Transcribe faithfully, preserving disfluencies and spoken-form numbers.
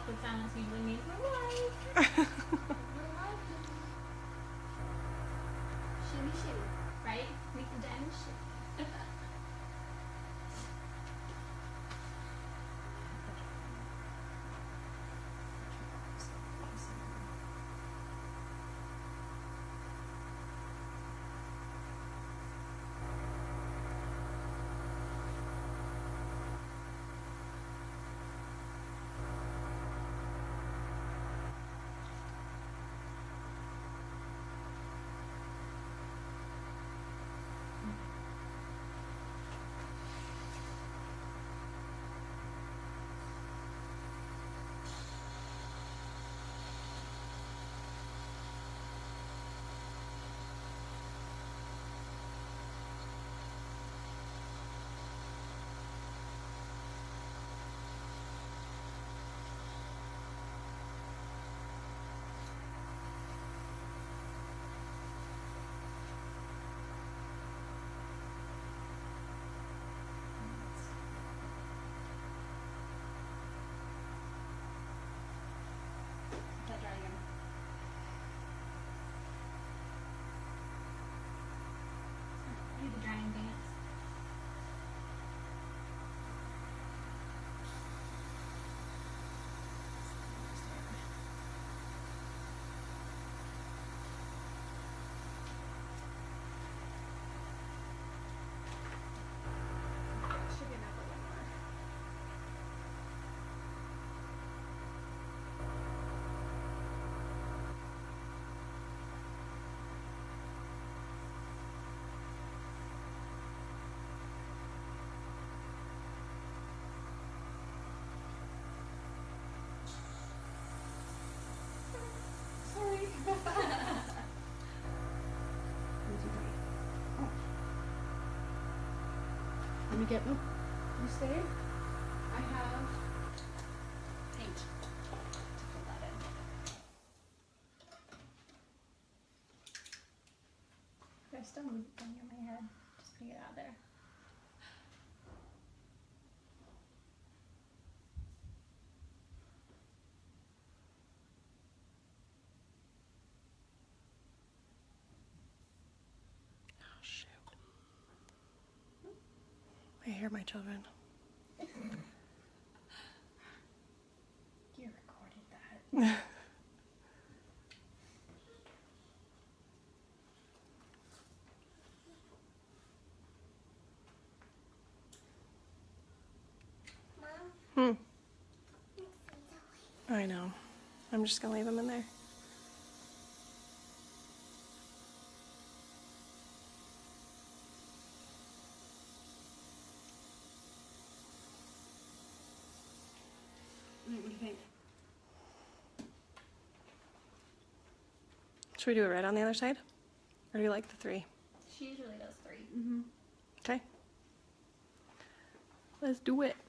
awkward silence usually means we're live. Shimmy, shimmy. Right? Make the diamond shimmy. The drying dance. Should be enough for one more. Sorry. Oh. Let me get, oh, you stay? I have paint to fill that in. There's still moving in my head. Just putting it out there. I hear my children. You recorded that. Hmm. I know. I'm just gonna leave them in there. What do you think? Should we do it red on the other side? Or do you like the three? She usually does three. Mm-hmm. Okay. Let's do it.